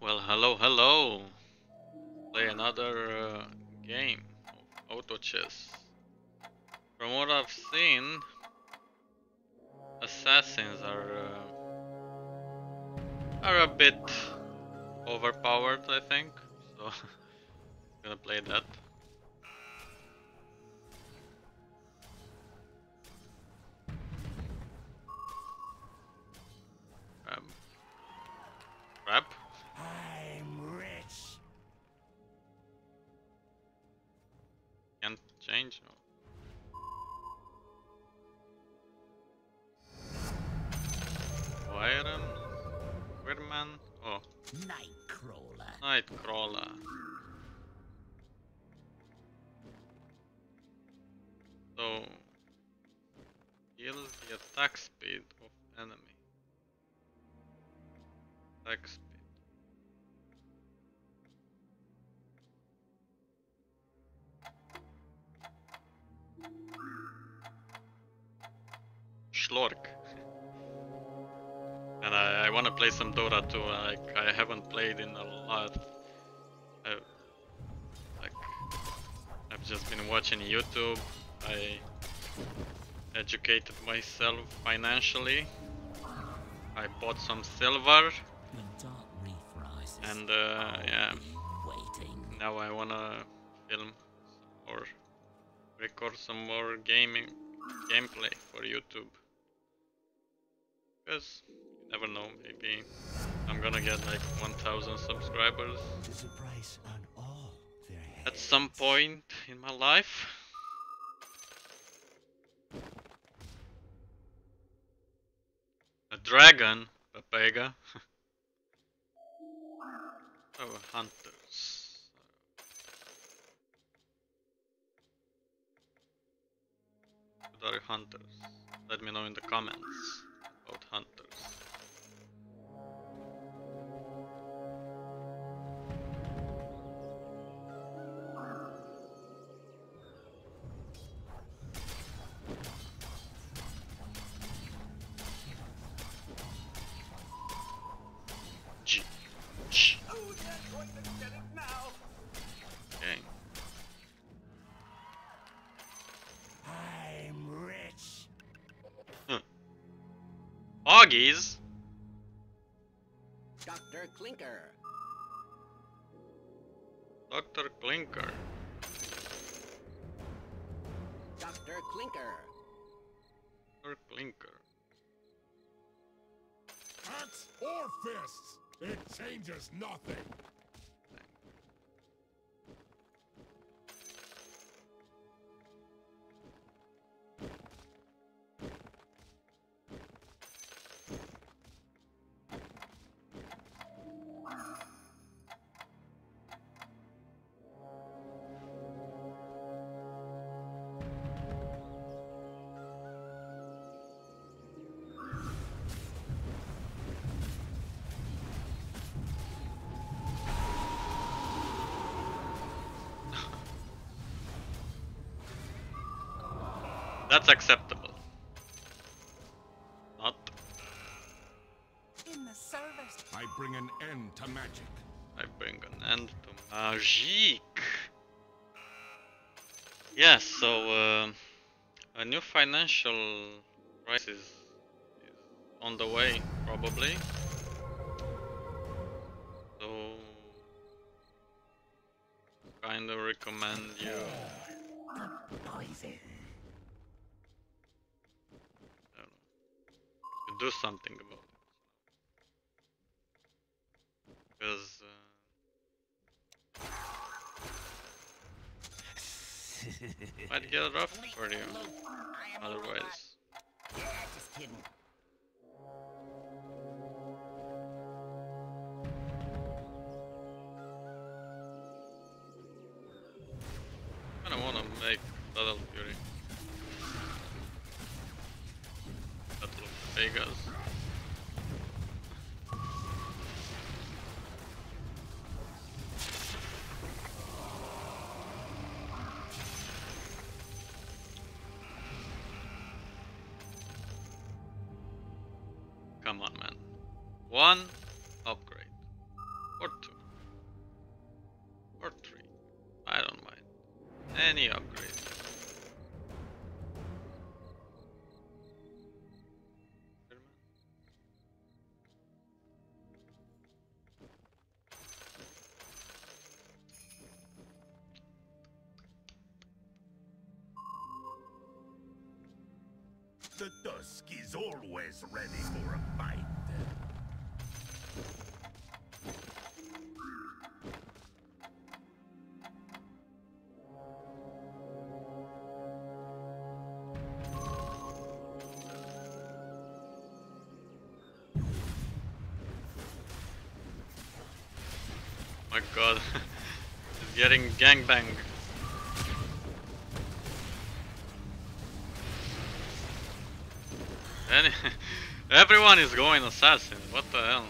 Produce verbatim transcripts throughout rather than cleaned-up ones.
Well, hello, hello. Play another uh, game of Autochess. From what I've seen, assassins are uh, are a bit overpowered, I think. So gonna play that. Um, crap. I'm rich. Can't change. No. Iron, Weirman. Oh, Nightcrawler. Nightcrawler. So heals the attack speed of enemy. Attack speed. Schlork. And I, I want to play some Dota too. Like I haven't played in a lot. I, like I've just been watching YouTube. I educated myself financially. I bought some silver. When dark reef rises, And uh, yeah, waiting. now I wanna film or record some more gaming gameplay for YouTube. Because you never know, maybe I'm gonna get like one thousand subscribers There's a price on all their heads. at some point in my life. A dragon, Papega. Oh, hunters. What are hunters? Let me know in the comments about hunters. G. G. Okay. I'm rich. Oggies? Doctor Clinker. Doctor Clinker. Doctor Clinker. Doctor Clinker. Axe or fists, it changes nothing. That's acceptable. Not. In the service. I bring an end to magic. I bring an end to magic. Yes, so uh, a new financial crisis is on the way, probably. So, kind of recommend you Poison. I don't know, you do something about it. Because uh, might get rough for you otherwise. Yeah, just kidding. I don't wanna make Battle Fury. Battle of Vegas. Come on, man. One upgrade. Or two. Or three. I don't mind. Any upgrade. The dusk is always ready for a fight. My god, he's getting gangbanged. Any everyone is going assassin, what the hell?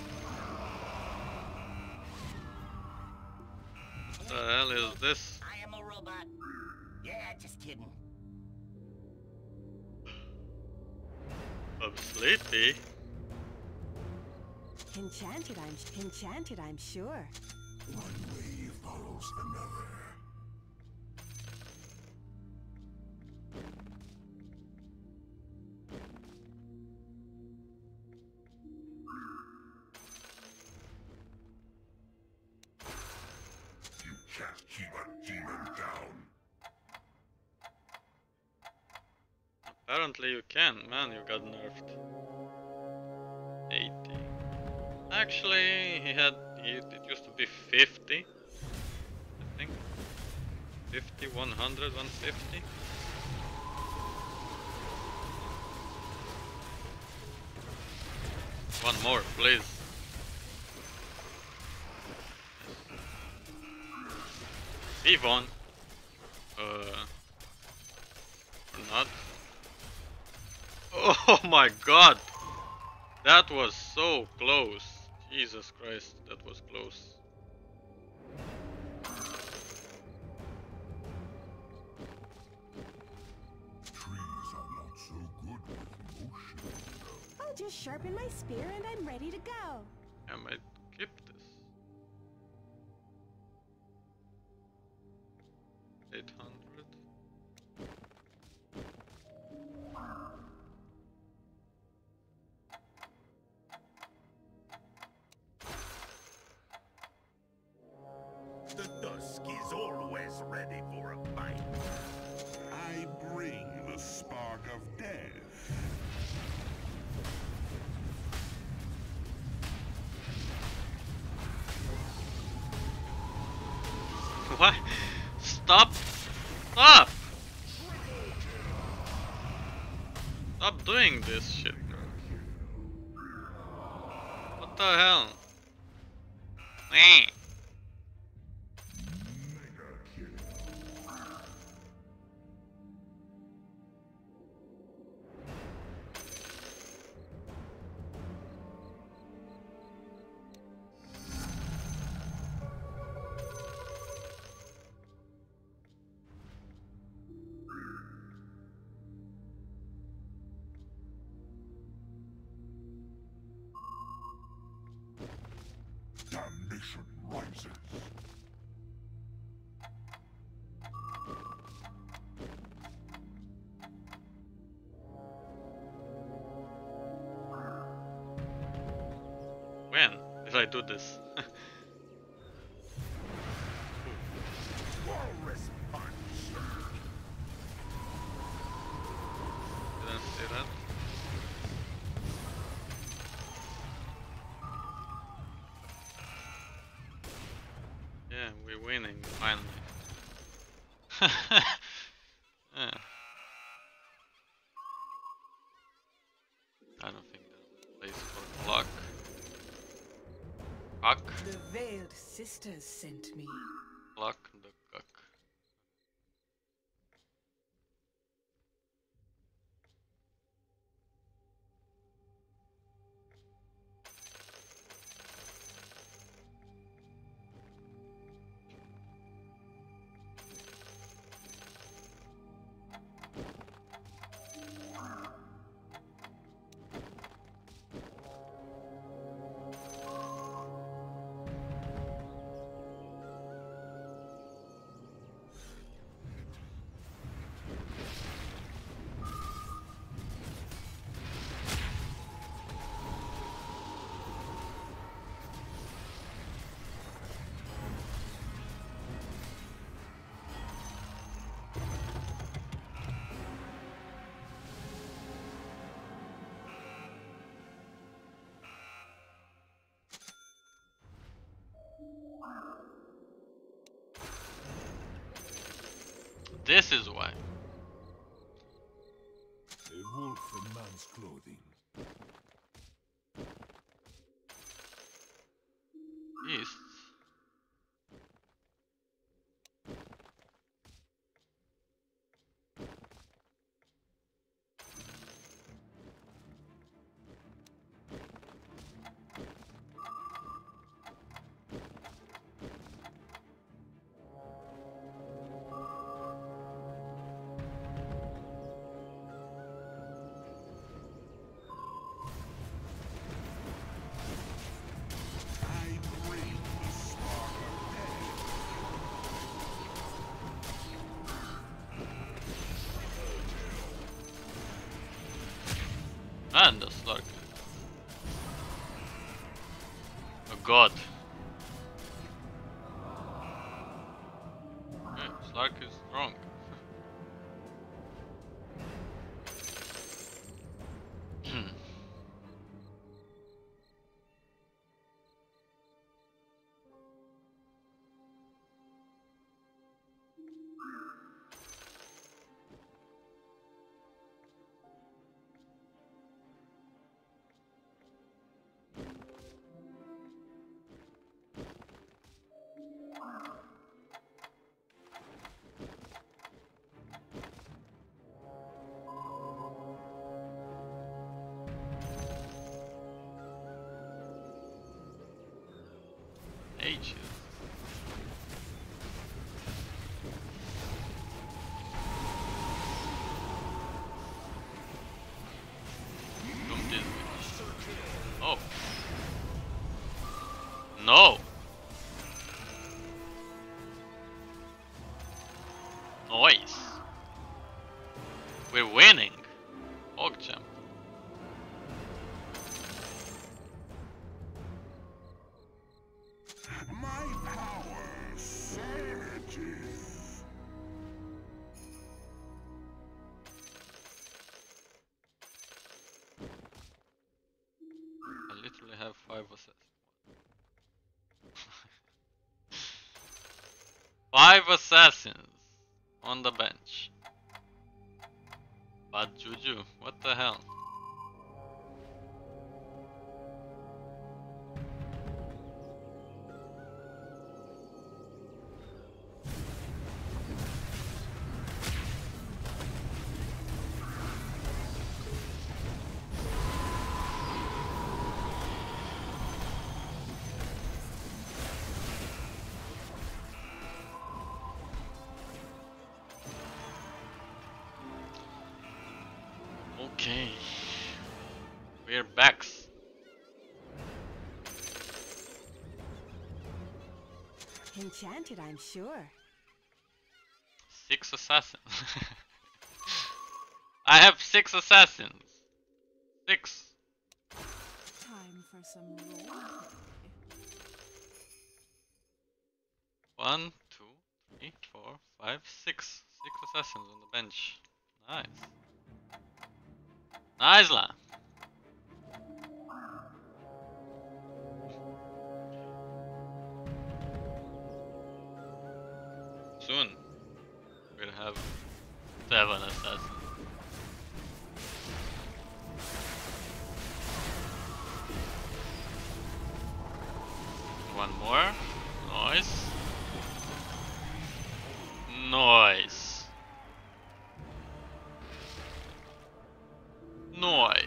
What the hell is this? I am a robot. Yeah, just kidding. I'm sleepy. Enchanted, I'm enchanted, I'm sure. One way follows another. You can't keep a demon down. Apparently you can, man, you got nerfed. eighty. Actually, he had, he, it used to be fifty, I think. fifty, one hundred, one fifty. One more, please. FabiWan. Uh, or not. Oh my god! That was so close. Jesus Christ, that was close. Trees are not so good with motion. I'll just sharpen my spear and I'm ready to go. I might keep this. eight hundred. The dusk is always ready for a fight. I bring the spark of death. What? Stop! Stop! Stop doing this shit. What the hell? Eh. Damnation rises. When did I do this? Walrus punch. Didn't see that. Yeah, we're winning finally. Yeah. I don't think there's a place for clock. Cock, The veiled sisters sent me. clock, the cock. This is why. A wolf in man's clothing. Beasts. I bring the spark of death. And the Slark. Oh god. Yeah, Slark is strong. Hmm. Ages. Come this way. Oh. No. Nice. We're winning. Ogchamp. My power surges. I literally have five assassins. Five assassins on the bench. But Juju, what the hell? Okay, we're back. Enchanted, I'm sure. Six assassins. I have six assassins. Six. Time for some role. One, two, three, four, five, six. Six assassins on the bench. Nice. Nice la. Soon we'll have seven assassins. One more. Nice. Nice. Nice.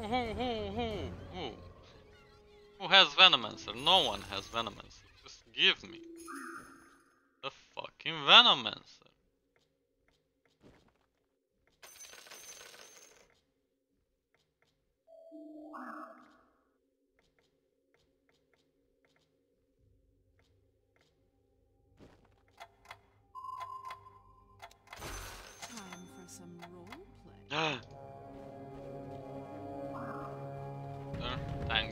who, who, who, who? Who has Venomancer? No one has Venomancer. Just give me the fucking Venomancer. Time for some role play. Ah. There, tank.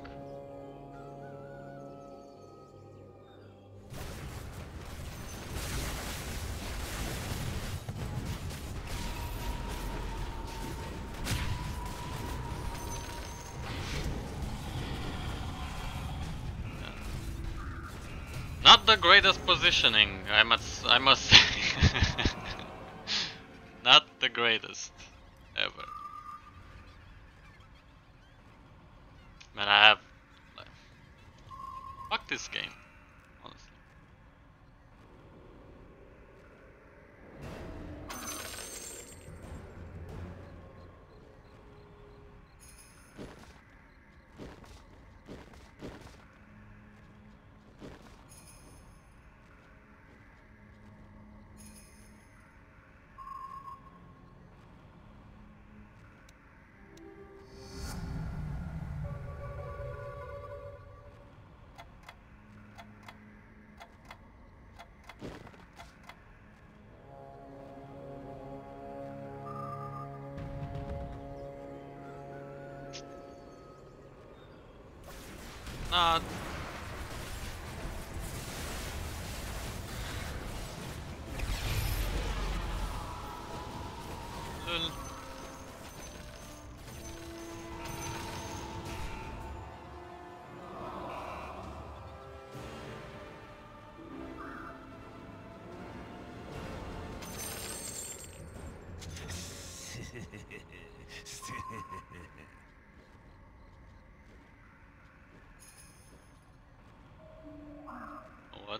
Not the greatest positioning, I must I must say. Not the greatest ever. Man, I have like, fuck this game, honestly. Not. Lol. What?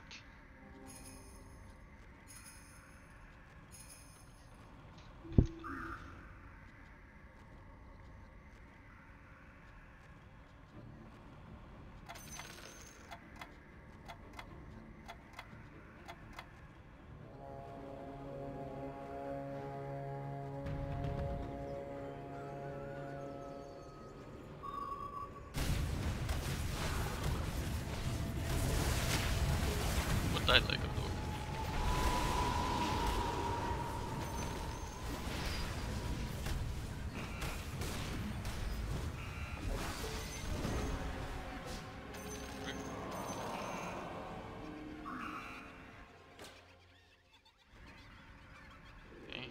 What died like a dog? Okay.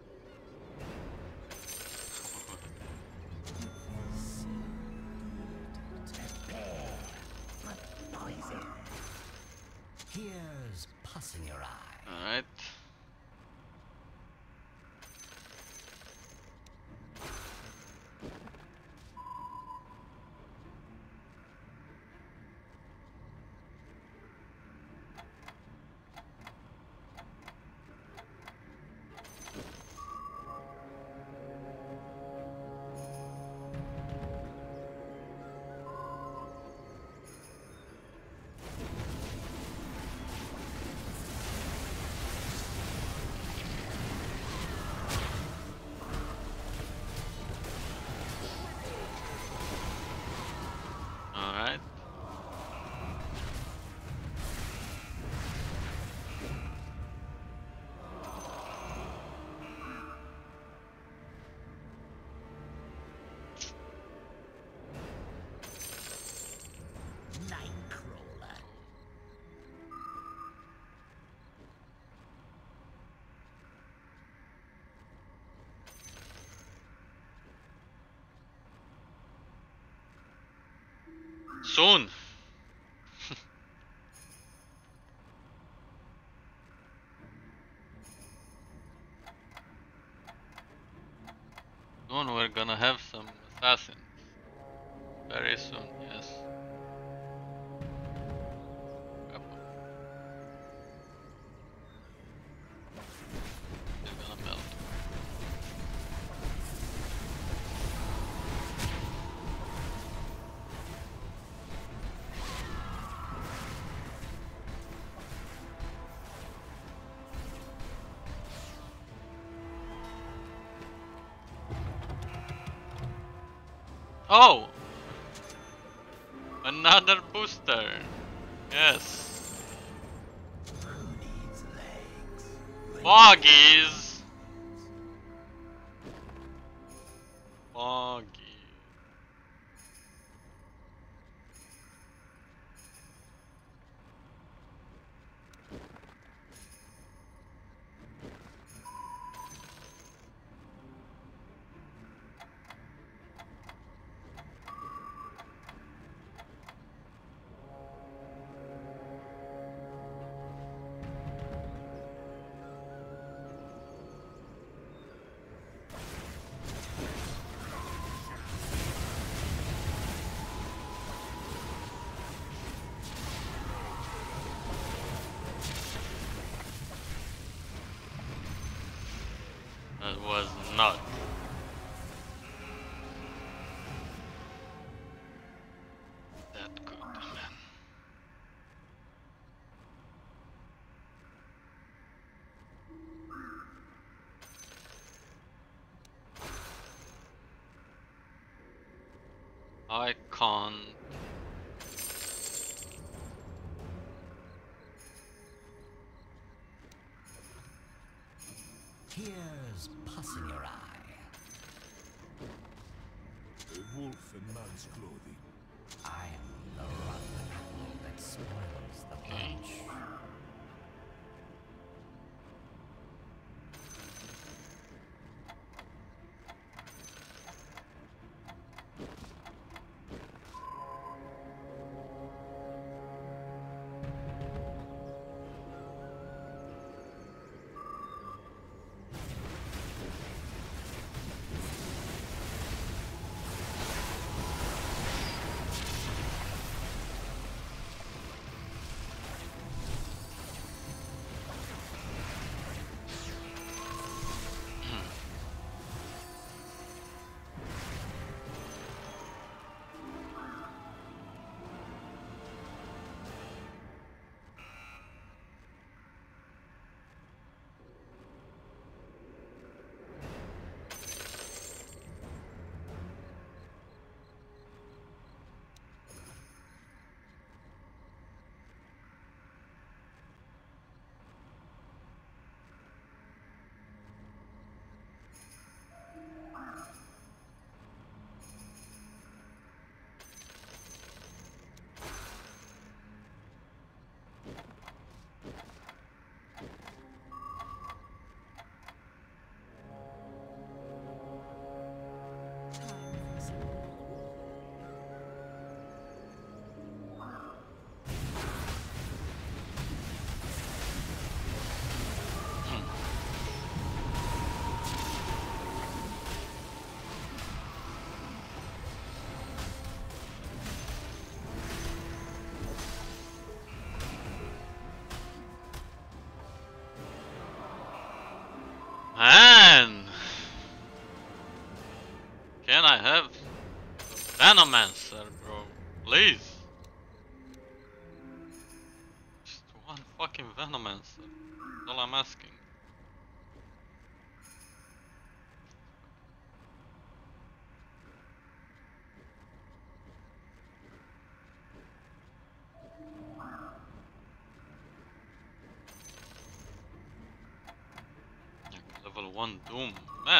Poison. Here's pus in your eye. Alright. Alright. Nightcrawler. Soon. Soon we're gonna have some assassins. Very soon, yes. Couple. They're gonna melt. Oh! Another booster! Yes! Who needs legs? Foggies! Foggy. That was not. That good, man. I can't. Here's pus in your eye. A wolf in man's clothing. I am the rotten apple that spoils the bunch. Man! Can I have Venomancer, bro? Please? Just one fucking Venomancer. That's all I'm asking. Like level one Doom, man.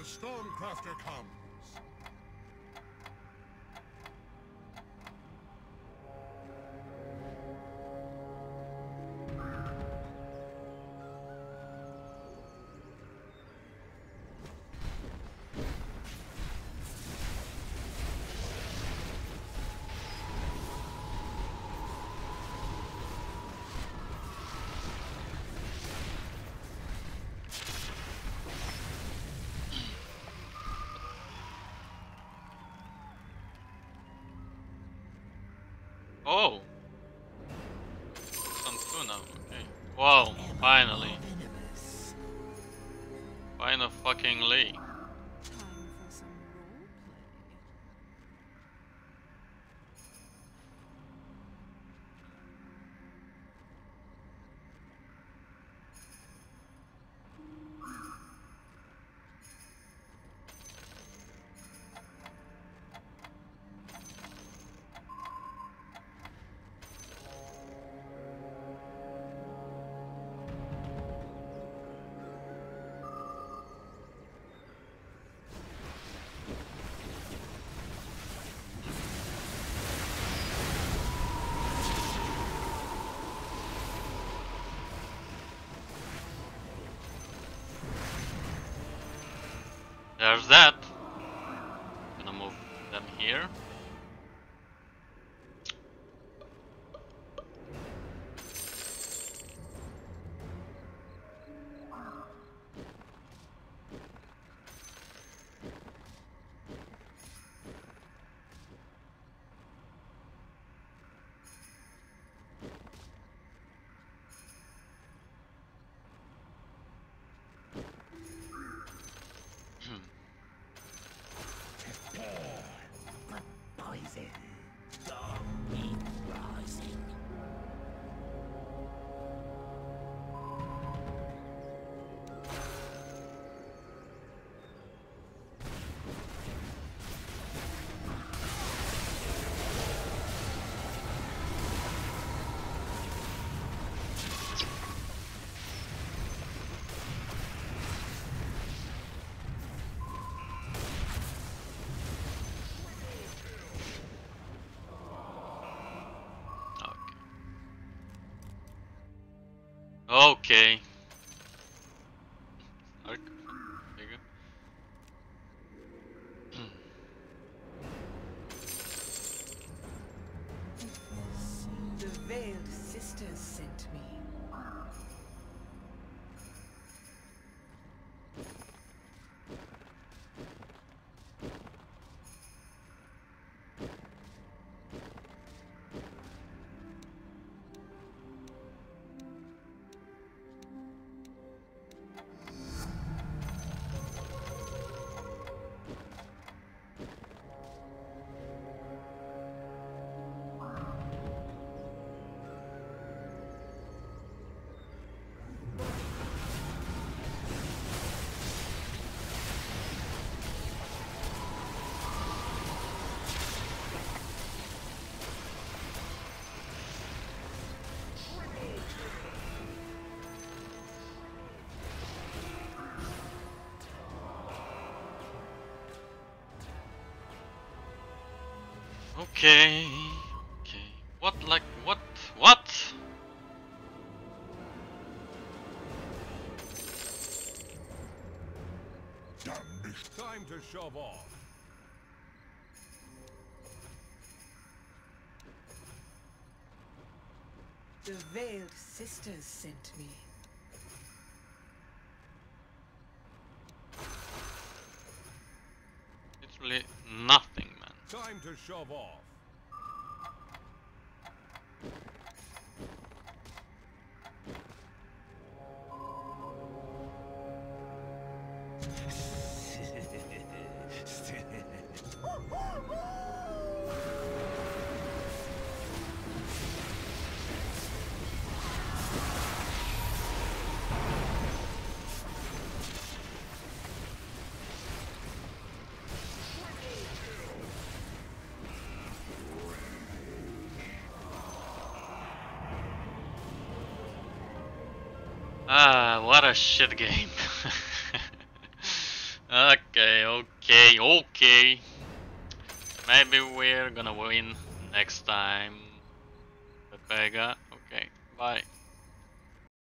Stormcrafter comes. Oh! Some two now, okay. Wow, finally. Final fucking Lee. Time for some role play. There's that. Gonna move them here. Poison. Dark heat rising. Okay. Arc. There you The Veiled Sisters sent me. Okay. Okay. What like what? What? Time to shove off. The Veiled Sisters sent me. It's really nothing, man. Time to shove off. Ah, what a shit game. Okay, okay, okay. Maybe we're gonna win next time. Pega. Okay, bye.